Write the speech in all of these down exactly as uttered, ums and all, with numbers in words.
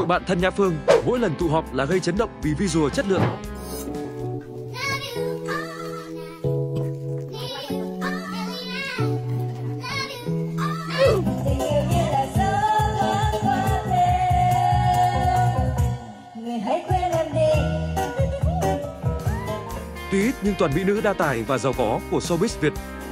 hội bạn thân Nhã Phương, mỗi lần tụ họp là gây chấn động vì visual chất lượng. Tuy ít nhưng toàn mỹ nữ đa tài và giàu có của showbiz Việt.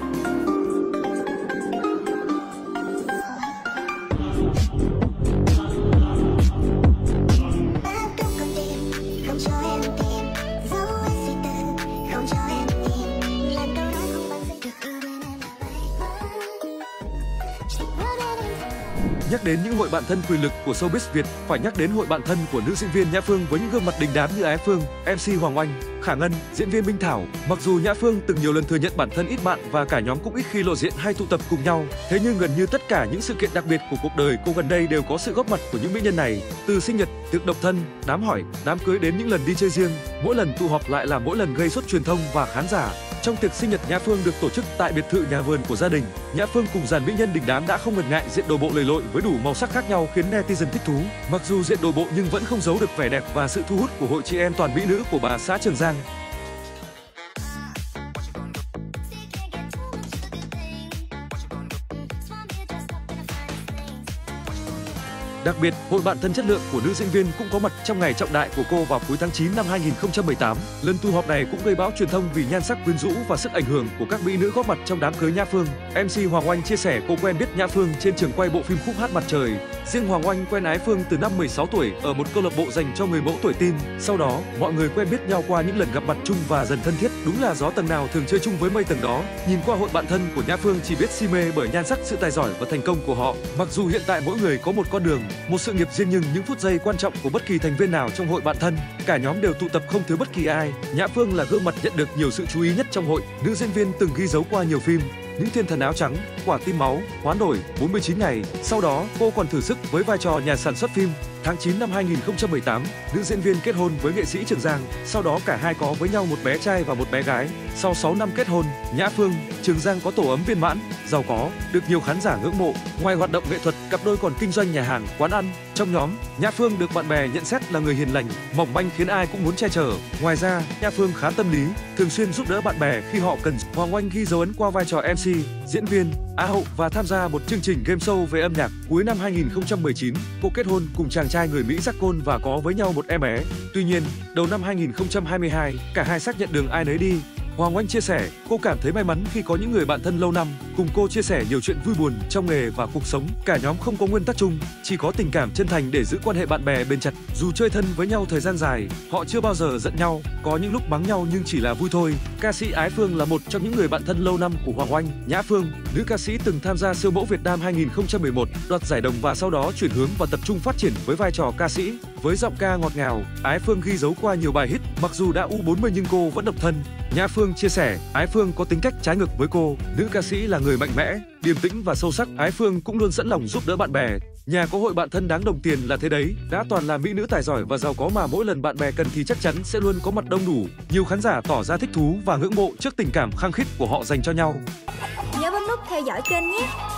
Nhắc đến những hội bạn thân quyền lực của showbiz Việt, phải nhắc đến hội bạn thân của nữ diễn viên Nhã Phương với những gương mặt đình đám như Ái Phương, em xê Hoàng Oanh, Khả Ngân, diễn viên Minh Thảo. Mặc dù Nhã Phương từng nhiều lần thừa nhận bản thân ít bạn và cả nhóm cũng ít khi lộ diện hay tụ tập cùng nhau, thế nhưng gần như tất cả những sự kiện đặc biệt của cuộc đời cô gần đây đều có sự góp mặt của những mỹ nhân này. Từ sinh nhật, tiệc độc thân, đám hỏi, đám cưới đến những lần đi chơi riêng, mỗi lần tụ họp lại là mỗi lần gây sốt truyền thông và khán giả. Trong tiệc sinh nhật Nhã Phương được tổ chức tại biệt thự nhà vườn của gia đình, Nhã Phương cùng dàn mỹ nhân đình đám đã không ngần ngại diện đồ bộ lầy lội với đủ màu sắc khác nhau khiến netizen thích thú. Mặc dù diện đồ bộ nhưng vẫn không giấu được vẻ đẹp và sự thu hút của hội chị em toàn mỹ nữ của bà xã Trường Giang. Đặc biệt, hội bạn thân chất lượng của nữ diễn viên cũng có mặt trong ngày trọng đại của cô vào cuối tháng chín năm hai nghìn không trăm mười tám. Lần tụ họp này cũng gây bão truyền thông vì nhan sắc quyến rũ và sức ảnh hưởng của các mỹ nữ góp mặt trong đám cưới Nhã Phương. em xê Hoàng Oanh chia sẻ cô quen biết Nhã Phương trên trường quay bộ phim Khúc Hát Mặt Trời. Riêng Hoàng Oanh quen Ái Phương từ năm mười sáu tuổi ở một câu lạc bộ dành cho người mẫu tuổi teen. Sau đó, mọi người quen biết nhau qua những lần gặp mặt chung và dần thân thiết. Đúng là gió tầng nào thường chơi chung với mây tầng đó. Nhìn qua hội bạn thân của Nhã Phương chỉ biết si mê bởi nhan sắc, sự tài giỏi và thành công của họ. Mặc dù hiện tại mỗi người có một con đường, một sự nghiệp riêng, nhưng những phút giây quan trọng của bất kỳ thành viên nào trong hội bạn thân, cả nhóm đều tụ tập không thiếu bất kỳ ai. Nhã Phương là gương mặt nhận được nhiều sự chú ý nhất trong hội. Nữ diễn viên từng ghi dấu qua nhiều phim Những Thiên Thần Áo Trắng, Quả Tim Máu, Hoán Đổi, bốn mươi chín ngày. Sau đó, cô còn thử sức với vai trò nhà sản xuất phim. Tháng chín năm hai nghìn không trăm mười tám, nữ diễn viên kết hôn với nghệ sĩ Trường Giang. Sau đó cả hai có với nhau một bé trai và một bé gái. Sau sáu năm kết hôn, Nhã Phương, Trường Giang có tổ ấm viên mãn, giàu có, được nhiều khán giả ngưỡng mộ. Ngoài hoạt động nghệ thuật, cặp đôi còn kinh doanh nhà hàng, quán ăn. Trong nhóm, Nhã Phương được bạn bè nhận xét là người hiền lành, mỏng manh khiến ai cũng muốn che chở. Ngoài ra, Nhã Phương khá tâm lý, thường xuyên giúp đỡ bạn bè khi họ cần. Hoàng Oanh ghi dấu ấn qua vai trò em xê, diễn viên, Á hậu và tham gia một chương trình game show về âm nhạc. Cuối năm hai nghìn không trăm mười chín, cô kết hôn cùng chàng trai người Mỹ Jack Cole và có với nhau một em bé. Tuy nhiên, đầu năm hai nghìn không trăm hai mươi hai, cả hai xác nhận đường ai nấy đi. Hoàng Oanh chia sẻ, cô cảm thấy may mắn khi có những người bạn thân lâu năm cùng cô chia sẻ nhiều chuyện vui buồn trong nghề và cuộc sống. Cả nhóm không có nguyên tắc chung, chỉ có tình cảm chân thành để giữ quan hệ bạn bè bền chặt. Dù chơi thân với nhau thời gian dài, họ chưa bao giờ giận nhau, có những lúc mắng nhau nhưng chỉ là vui thôi. Ca sĩ Ái Phương là một trong những người bạn thân lâu năm của Hoàng Oanh. Nhã Phương, nữ ca sĩ từng tham gia siêu mẫu Việt Nam hai nghìn không trăm mười một, đoạt giải đồng và sau đó chuyển hướng và tập trung phát triển với vai trò ca sĩ. Với giọng ca ngọt ngào, Ái Phương ghi dấu qua nhiều bài hit. Mặc dù đã u bốn mươi nhưng cô vẫn độc thân. Nhã Phương chia sẻ, Ái Phương có tính cách trái ngược với cô. Nữ ca sĩ là người mạnh mẽ, điềm tĩnh và sâu sắc. Ái Phương cũng luôn sẵn lòng giúp đỡ bạn bè. Nhà có hội bạn thân đáng đồng tiền là thế đấy. Đã toàn là mỹ nữ tài giỏi và giàu có mà mỗi lần bạn bè cần thì chắc chắn sẽ luôn có mặt đông đủ. Nhiều khán giả tỏ ra thích thú và ngưỡng mộ trước tình cảm khăng khít của họ dành cho nhau. Nhớ bấm nút theo dõi kênh nhé.